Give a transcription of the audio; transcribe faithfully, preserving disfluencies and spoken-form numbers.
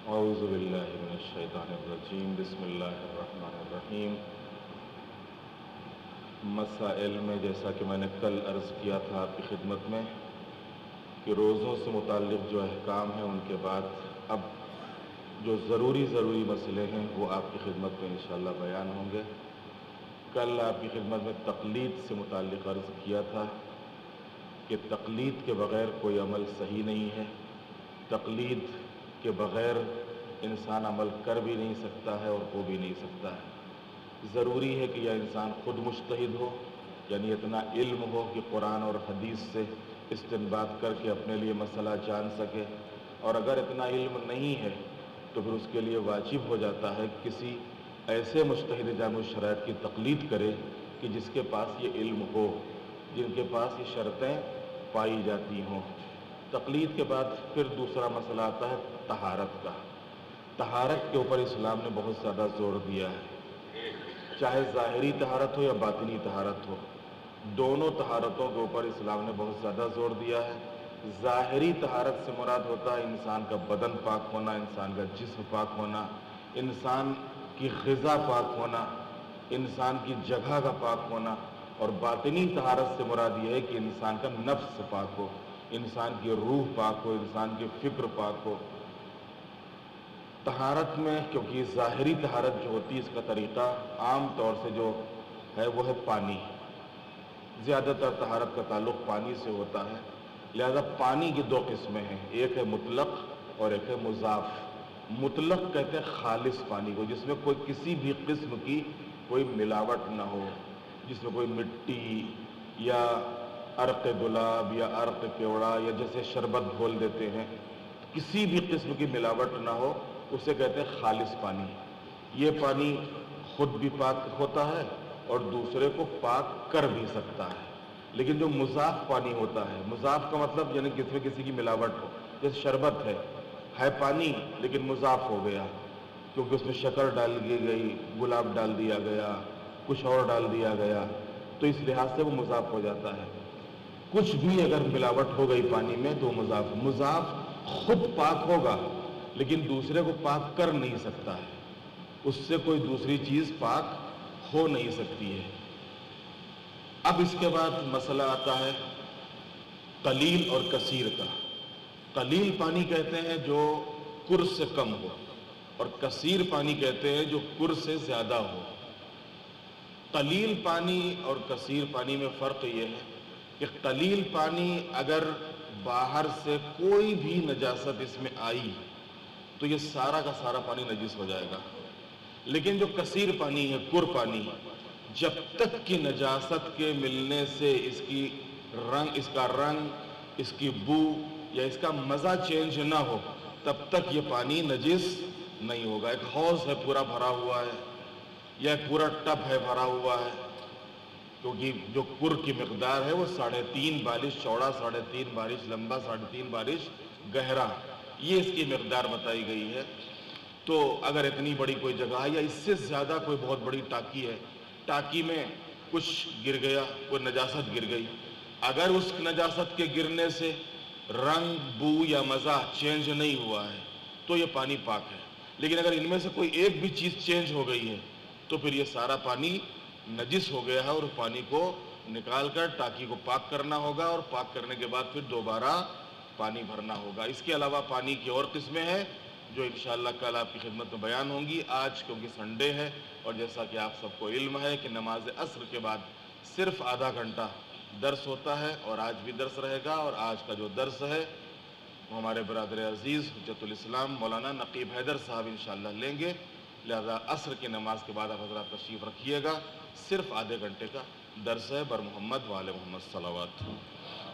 اعوذ باللہ من الشیطان الرجیم بسم اللہ الرحمن الرحیم۔ مسائل میں جیسا کہ میں نے کل عرض کیا تھا آپ کی خدمت میں کہ روزوں سے متعلق جو احکام ہیں ان کے بعد اب جو ضروری ضروری مسئلے ہیں وہ آپ کی خدمت میں انشاءاللہ بیان ہوں گے۔ کل آپ کی خدمت میں تقلید سے متعلق عرض کیا تھا کہ تقلید کے بغیر کوئی عمل صحیح نہیں ہے، تقلید کے بغیر انسان عمل کر بھی نہیں سکتا ہے اور ہو بھی نہیں سکتا ہے۔ ضروری ہے کہ یہ انسان خود مجتہد ہو، یعنی اتنا علم ہو کہ قرآن اور حدیث سے استنباط کر کے اپنے لیے مسئلہ جان سکے، اور اگر اتنا علم نہیں ہے تو پھر اس کے لیے واجب ہو جاتا ہے کسی ایسے مجتہد جامع الشرائط کی تقلید کرے کہ جس کے پاس یہ علم ہو، جن کے پاس یہ شرطیں پائی جاتی ہوں۔ تقلید کے بعد پھر دوسرا مسئلہ آتا ہے طہارت کا۔ طہارت کے اوپر اسلام نے بہت زیادہ زور دیا ہے، چاہے ظاہری طہارت ہو یا باطنی طہارت ہو، دونوں طہارتوں کے اوپر اسلام نے بہت زیادہ زور دیا ہے۔ ظاہری طہارت سے مراد ہوتا ہے انسان کا بدن پاک ہونا، انسان کا جسم پاک ہونا، انسان کی غذا پاک ہونا، انسان کی جگہ کا پاک ہونا، اور باطنی طہارت سے مراد یہ ہے کہ انسان کا نفس پاک ہو، انسان کی روح پاک ہو، انسان کی فکر پاک ہو۔ طہارت میں کیونکہ ظاہری طہارت جو ہوتی ہے اس کا طریقہ عام طور سے جو ہے وہ ہے پانی، زیادہ تر طہارت کا تعلق پانی سے ہوتا ہے، لہذا پانی کی دو قسمیں ہیں، ایک ہے مطلق اور ایک ہے مضاف۔ مطلق کہتے ہیں خالص پانی کو، جس میں کوئی کسی بھی قسم کی کوئی ملاوٹ نہ ہو، جس میں کوئی مٹی یا عرق گلاب یا عرق کیوڑا یا جیسے شربت گھول دیتے ہیں، کسی بھی قسم کی ملاوٹ نہ ہو، اسے کہتے ہیں خالص پانی۔ یہ پانی خود بھی پاک ہوتا ہے اور دوسرے کو پاک کر بھی سکتا ہے۔ لیکن جو مضاف پانی ہوتا ہے، مضاف کا مطلب یعنی کسی میں کسی کی ملاوٹ ہو، جیسے شربت ہے ہے پانی لیکن مضاف ہو گیا کیونکہ اس میں شکر ڈال دی گئی، گلاب ڈال دیا گیا، کچھ اور ڈال دیا گیا، تو اس لحاظ سے وہ مضاف ہو جاتا ہے۔ کچھ بھی اگر ملاوٹ ہو گئی پانی میں تو مضاف مضاف خود پاک ہوگا لیکن دوسرے کو پاک کر نہیں سکتا ہے، اس سے کوئی دوسری چیز پاک ہو نہیں سکتی ہے۔ اب اس کے بعد مسئلہ آتا ہے قلیل اور کثیر کا۔ قلیل پانی کہتے ہیں جو کر سے کم ہو، اور کثیر پانی کہتے ہیں جو کر سے زیادہ ہو۔ قلیل پانی اور کثیر پانی میں فرق یہ ہے کہ قلیل پانی اگر باہر سے کوئی بھی نجاست اس میں آئی تو یہ سارا کا سارا پانی نجس ہو جائے گا، لیکن جو کثیر پانی ہے، کر پانی، جب تک کہ نجاست کے ملنے سے اس کی رنگ اس کا رنگ اس کی بو یا اس کا مزہ چینج نہ ہو تب تک یہ پانی نجس نہیں ہوگا۔ ایک حوض ہے پورا بھرا ہوا ہے یا ایک پورا ٹب ہے بھرا ہوا ہے، کیونکہ جو کر کی مقدار ہے وہ ساڑھے تین بالش چوڑا، ساڑھے تین بالش لمبا، ساڑھے تین بالش گہرا، یہ اس کی مقدار بتائی گئی ہے۔ تو اگر اتنی بڑی کوئی جگہ ہے یا اس سے زیادہ کوئی بہت بڑی ٹاکی ہے، ٹاکی میں کچھ گر گیا، کوئی نجاست گر گئی، اگر اس نجاست کے گرنے سے رنگ، بو یا مزہ چینج نہیں ہوا ہے تو یہ پانی پاک ہے، لیکن اگر ان میں سے کوئی ایک بھی چیز چینج ہو گئی ہے تو پھر یہ سارا پانی نجس ہو گیا ہے، اور پانی کو نکال کر ٹاکی کو پاک کرنا ہوگا، اور پاک کرنے کے بعد پھر دوبارہ پانی بھرنا ہوگا۔ اس کے علاوہ پانی کی اور قسمیں ہیں جو انشاءاللہ کل آپ کی خدمت میں بیان ہوں گی۔ آج کیونکہ سنڈے ہے اور جیسا کہ آپ سب کو علم ہے کہ نماز عصر کے بعد صرف آدھا گھنٹہ درس ہوتا ہے، اور آج بھی درس رہے گا، اور آج کا جو درس ہے وہ ہمارے برادر عزیز حجت الاسلام مولانا نقیب حیدر صاحب انشاءاللہ لیں گے، لہذا عصر کی نماز کے بعد آپ حضرات تشریف رکھیے گا۔ صرف آدھے گھنٹے کا درس ہے، بر محمد وآل محمد صلوات۔